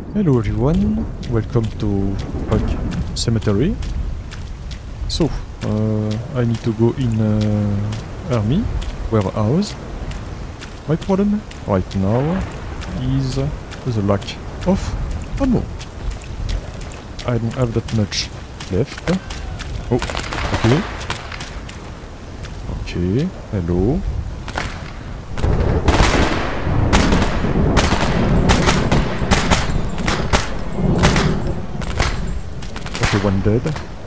Hello everyone, welcome to Rock Cemetery. So, I need to go in army warehouse. My problem right now is the lack of ammo. I don't have that much left. Oh, okay. Okay, hello. Okay, one dead.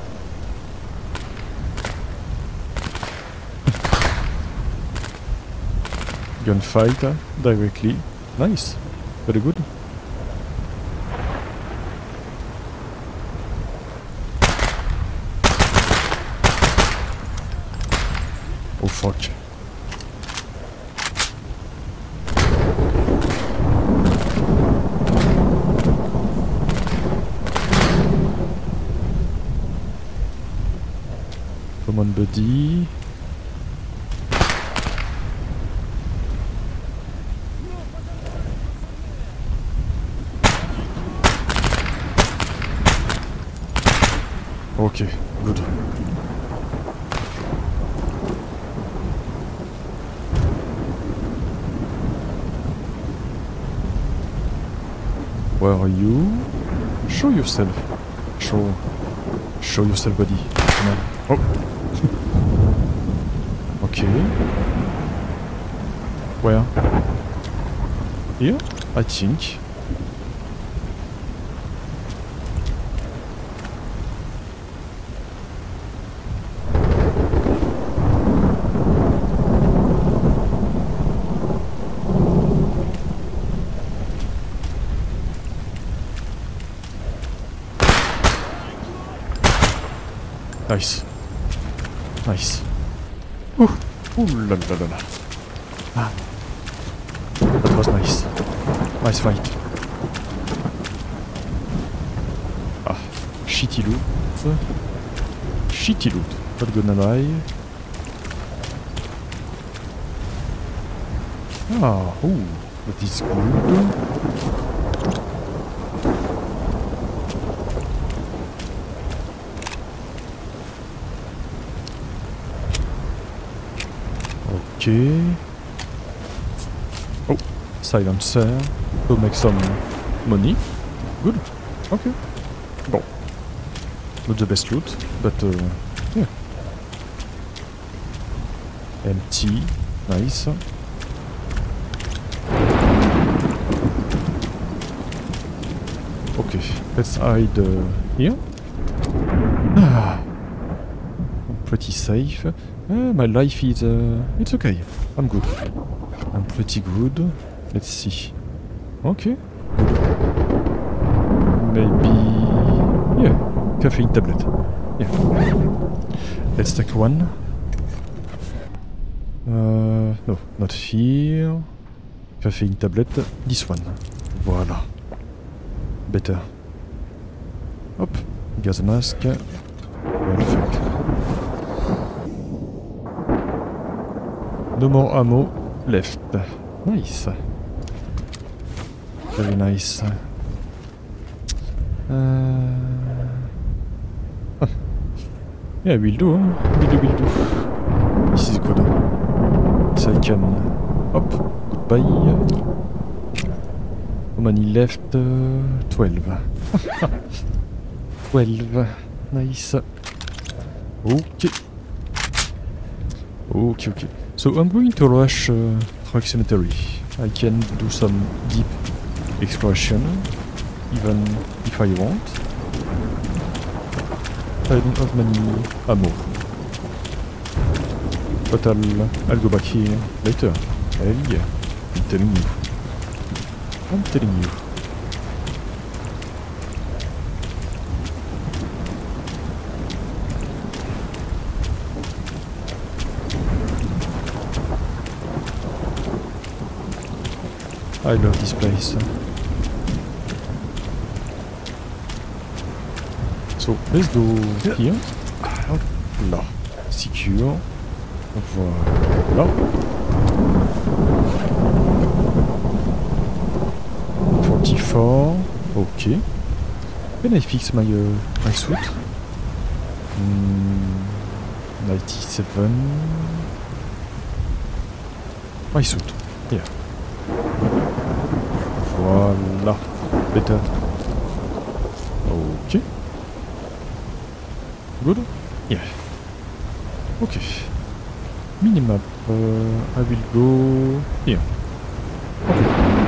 Gunfight directly. Nice. Very good. Oh fuck. Come on, buddy. Okay, good. Where are you? Show yourself. Show yourself, buddy. Come on. Oh. Okay. Where? Here? I think. Nice. Nice. Ooh. Ooh la la la la. Ah. That was nice. Nice fight. Ah. Shitty loot. Shitty loot. Not gonna lie. Ah. Ooh. That is good. Okay. Oh, silencer. To make some money. Good. Okay. Bon. Not the best loot, but yeah. Empty. Nice. Okay, let's hide here. Ah. Pretty safe. My life is... it's okay. I'm good. I'm pretty good. Let's see. Okay. Good. Maybe... yeah. Caffeine tablet. Yeah. Let's take one. No, not here. Caffeine tablet. This one. Voila. Better. Hop. Gas mask. Perfect. No more ammo left. Nice. Very nice. Yeah, will do. Will do. This is good. So I can... hop. Goodbye. How many left? 12. 12. Nice. Okay. Okay. So I'm going to rush Rock Cemetery. I can do some deep exploration, even if I want. I don't have many ammo. But I'll go back here later. Hell yeah. I'm telling you. I'm telling you. I love this place. So, let's go here. Hop là. Secure. Voilà. 44. Okay. Can I fix my my suit? 97. My suit. Yeah. Voilà. Better. Okay. Good? Yeah. Okay. Minimap. I will go here. Okay.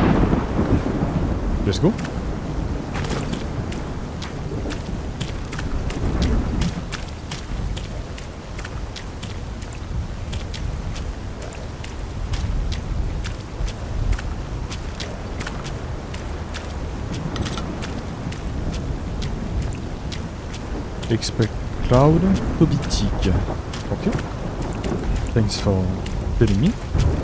Let's go. Expect cloud to be thick. Okay. Thanks for telling me.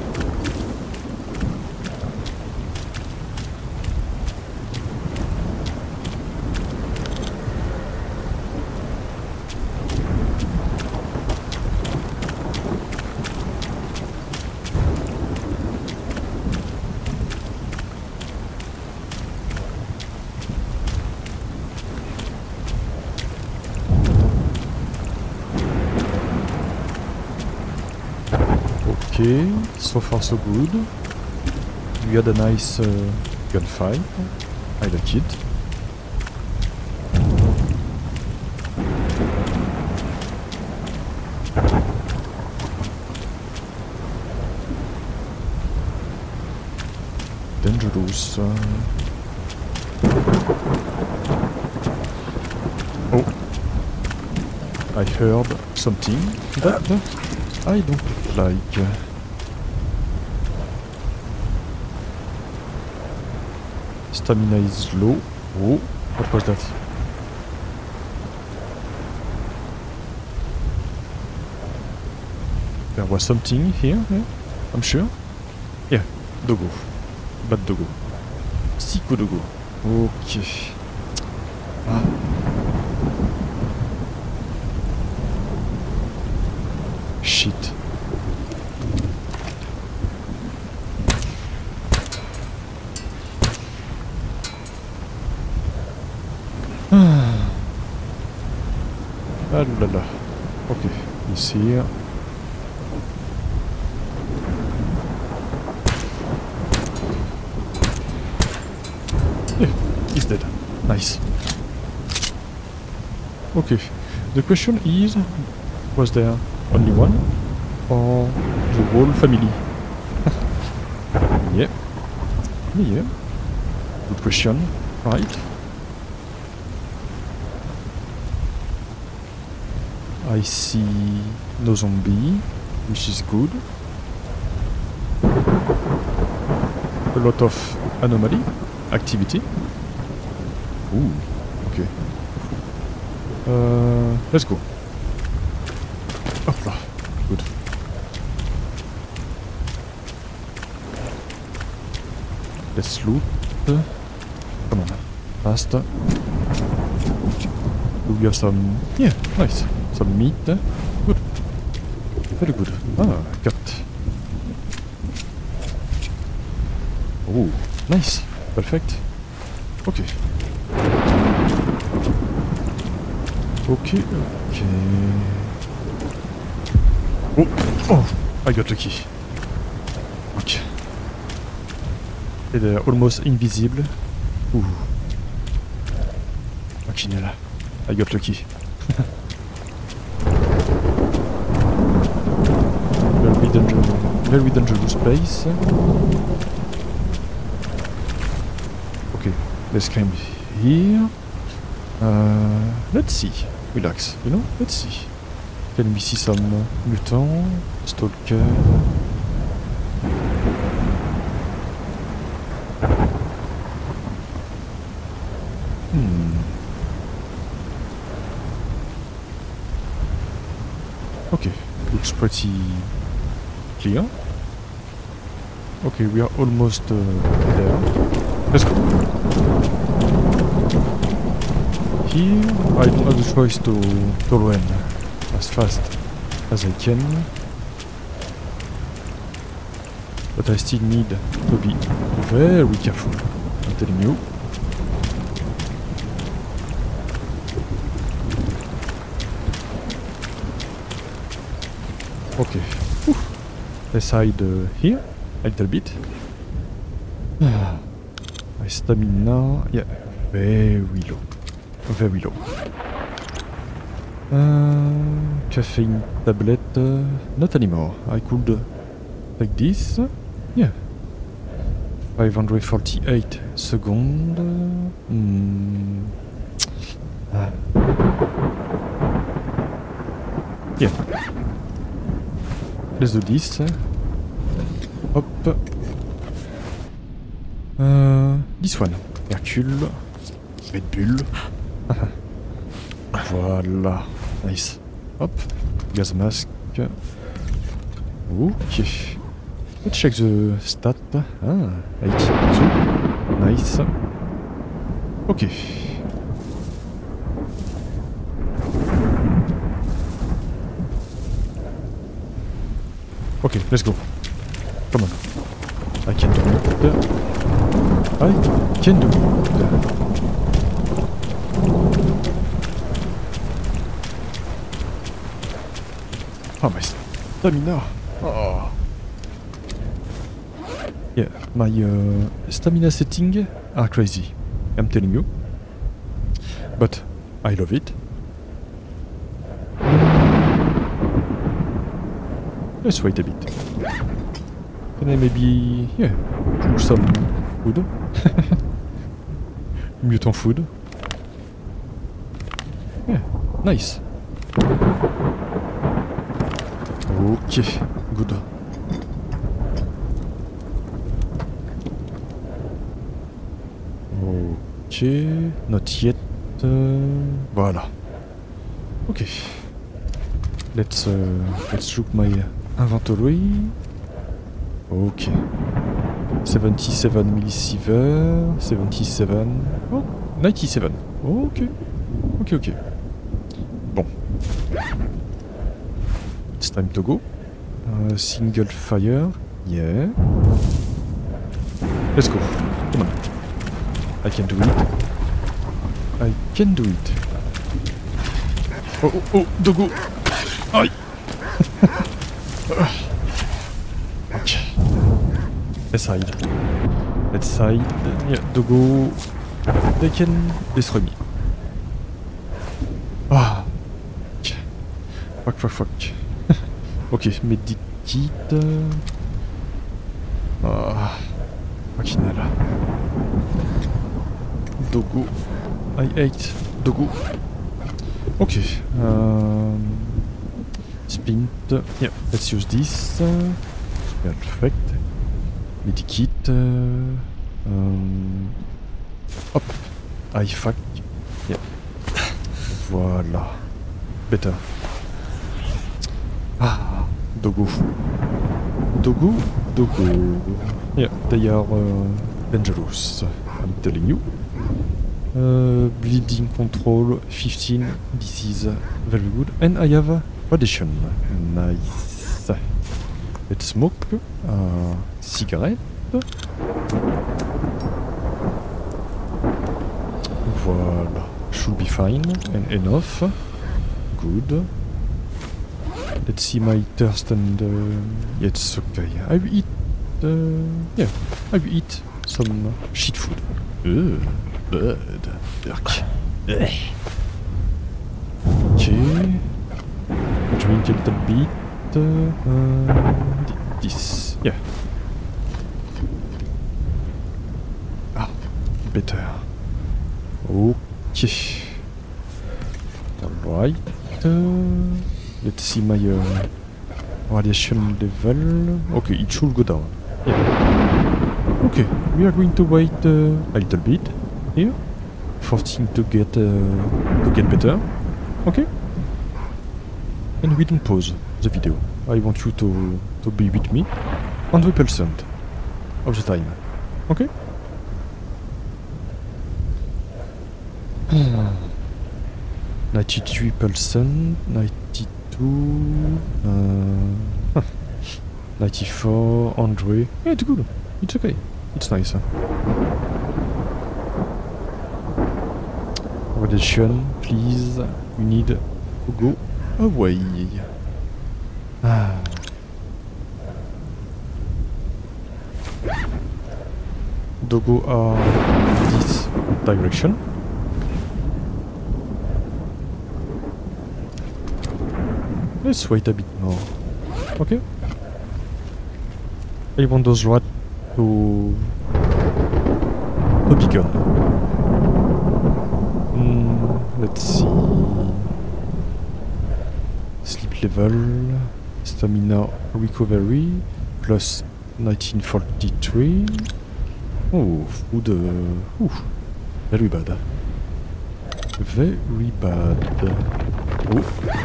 Okay, so far so good. We had a nice gunfight. I like it. Dangerous. Oh, I heard something that I don't like. Stamina is low. Oh, what was that? There was something here, yeah? I'm sure. Yeah, doggo. Bad doggo. Psycho doggo. Okay. Ah. Shit. Ah là là. Ok, ici. Yeah, he's dead. Nice. Okay, the question is, was there only one or the whole family? Yeah. Yeah. Good question, right? I see no zombie, which is good. A lot of anomaly activity. Ooh, okay. Let's go. Hopla, good. Let's loot. Come on, faster. Do we have some? Yeah, nice. Some meat. Good. Very good. Ah, cut. Oh, nice. Perfect. Okay. Okay, okay. Oh, oh, I got lucky. Okay. They're almost invisible. Ooh. Machinella. I got lucky. Very dangerous place. Okay, let's climb here. Let's see. Relax, you know? Let's see. Can we see some mutant? Stalker? Okay, looks pretty clear. Okay, we are almost there. Let's go. Here, I don't have the choice to run as fast as I can. But I still need to be very careful, I'm telling you. Okay. Whew. Let's hide here a little bit. My stamina, yeah, very low. Very low. Caffeine tablet, not anymore. I could take this. Yeah. 548 seconds. Yeah. Let's do this. Hop. This one. Hercule. Red Bull. Voilà. Nice. Hop. Gas mask. Ok. Let's check the stat. Ah, 82. Nice. Ok. Okay, let's go. Come on. I can do it. I can do it. Oh, my stamina. Oh. Yeah, my stamina settings are crazy. I'm telling you. But I love it. Let's wait a bit. Can I maybe, yeah, do some food? Mutant food. Yeah, nice. Okay, good. Okay, not yet. Voilà. Okay. Let's look my inventory. Okay. 77 millisievert, 77. Oh, 97. Okay. Okay. Bon. It's time to go. Single fire. Yeah. Let's go. Come on. I can do it. I can do it. Oh, Dogo. Aïe. Okay. Let's hide. Let's hide. Yeah, Dogo. They can destroy me. Ah. Fuck. Ok, medikit. Ah. Fucking hell. Dogo. I hate Dogo. Okay. Splint. Yeah, let's use this. Perfect. Medikit. Hop. I fuck. Yeah. Voilà. Better. Ah. Dogo. Yeah, they are dangerous. I'm telling you. Bleeding control 15. This is very good. And I have radiation. Nice. Let's smoke. Cigarette. Voilà. Should be fine and enough. Good. Let's see my thirst and yeah, it's okay. I will eat. Yeah, I will eat some shit food. Bird. Yuck. Okay. Drink a little bit. This. Yeah. Ah, better. Okay. Alright. Let's see my radiation level. Okay, it should go down. Yeah. Okay, we are going to wait a little bit here for things to get better. Okay. And we don't pause the video. I want you to be with me 100% of the time. Okay. 93%, 92, 94, 100. Yeah, it's good. It's okay. It's nice. Radiation, please. We need to go away. Ah. Doggo are this direction. Let's wait a bit more. Okay. I want those rats to beacon. Let's see. Sleep level, stamina recovery, plus 1943. Oh, food. Very bad. Very bad. Oh.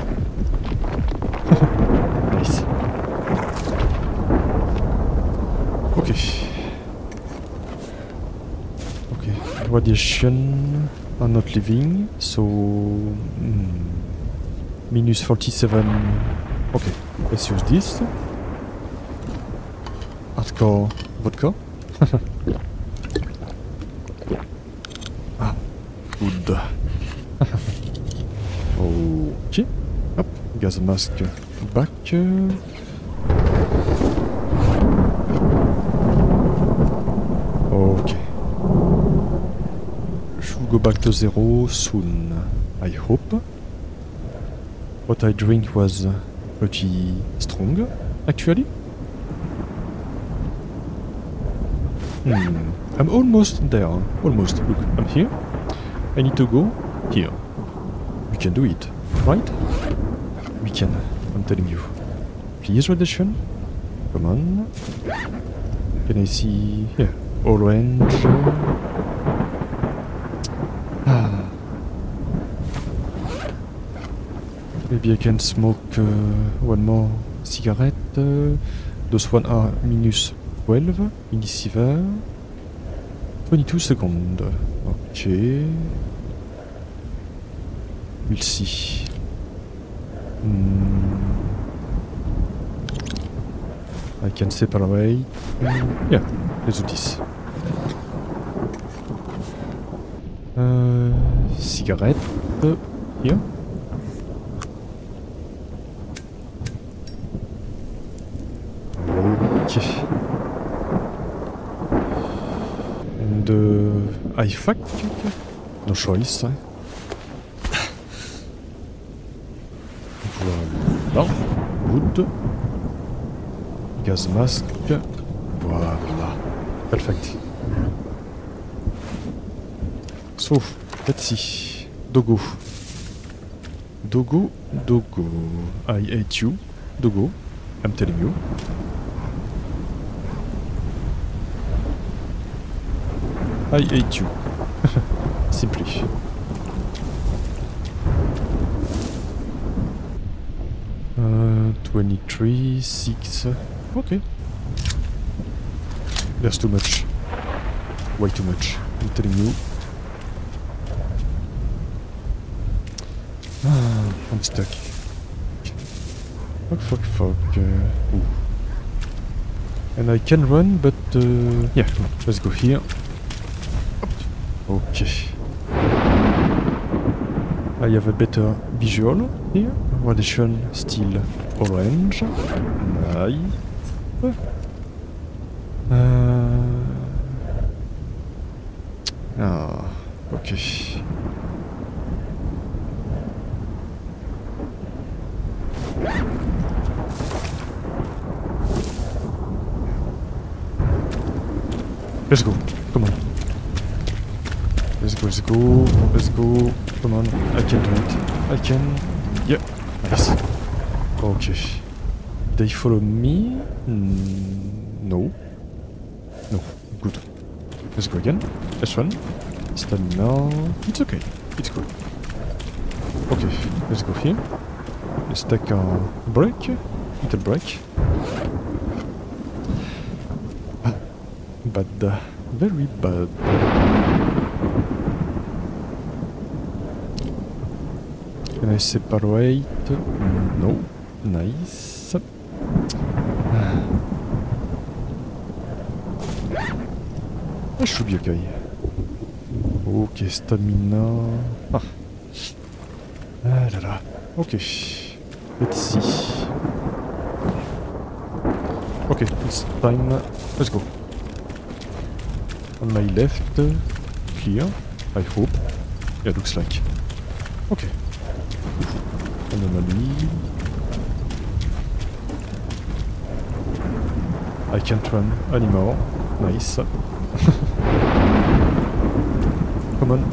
Nice. Okay. Okay. Radiation are not living, so minus 47. Okay, let's use this. Hardcore vodka. Ah, good. Okay. Hop, gas mask back. Okay. Should go back to zero soon, I hope. What I drink was pretty strong, actually. I'm almost there. Almost. Look, I'm here. I need to go here. We can do it, right? We can, I'm telling you. Please, radiation. Come on. Can I see here? Orange. Maybe I can smoke one more cigarette. Those one are minus 12. Minisiver. 22 seconds. Okay. We'll see. I can separate. Yeah, let's do this. Cigarette. Here. Okay. And IFAC. No choice. Voilà. Good. Gas mask. Voilà. Perfect. So, let's see. Doggo. Doggo. I hate you. Doggo. I'm telling you. I hate you. Simply. Uh, 23, 6. Okay. There's too much. Way too much. I'm telling you. I'm stuck. Fuck. Ooh. And I can run, but yeah, let's go here. Okay. I have a better visual here. Radiation still orange. Nice. Okay. Let's go. Come on. Let's go. Come on. I can do it. I can. Yeah. Nice. Okay. They follow me? No. No. Good. Let's go again. Let's run. Stamina. It's okay. It's good. Okay. Let's go here. Let's take a break. Little break. Bad. Very bad. Can I separate? No. Nice. That should be okay. Okay, stamina. Ah là là. Okay. Let's see. Okay, it's time. Let's go. on my left here, I hope. Yeah, looks like. Okay. Anomaly. I can't run anymore. Nice. Come on.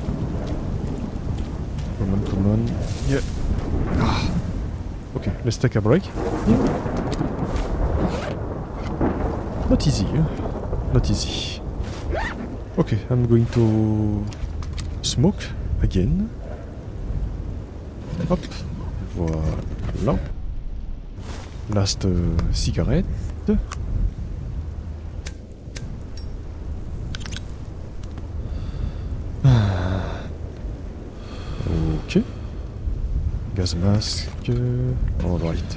Come on, come on. Yeah. Ah. Okay, let's take a break. Yeah. Not easy, huh? Not easy. Okay, I'm going to smoke again. Hop. Voilà. Last cigarette. Okay. Gas mask. Alright.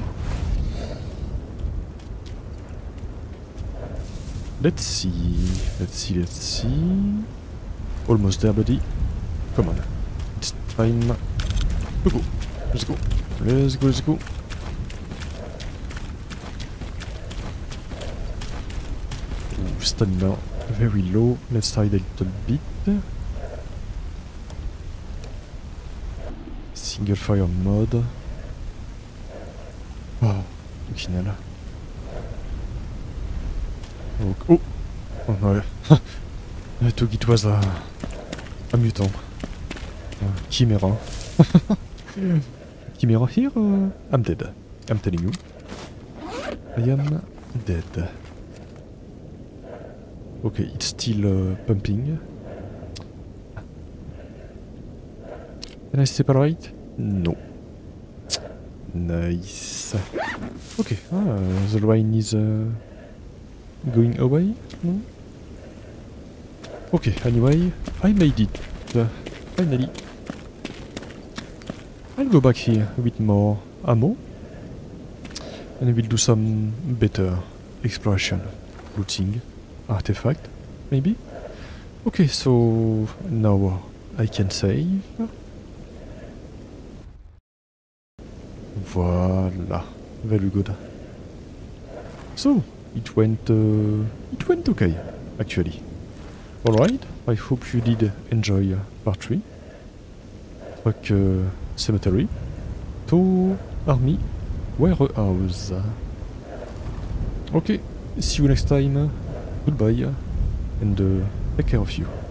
Let's see. Almost there, buddy. Come on. It's time to go. Let's go. Ooh, stamina very low. Let's hide a little bit. Single fire mode. Oh, final. Oh no. I thought it was a mutant. Chimera. Chimera here? I'm dead. I'm telling you. I am dead. Okay, it's still pumping. Can I separate? No. Nice. Okay, the line is going away? No? Okay, anyway, I made it. Finally. I'll go back here with more ammo. And we'll do some better exploration. Looting. Artifact, maybe? Okay, so now I can save. Voila, very good. So it went okay, actually. All right, I hope you did enjoy part 3. Truck cemetery, to army warehouse. Okay, see you next time. Goodbye, and take care of you.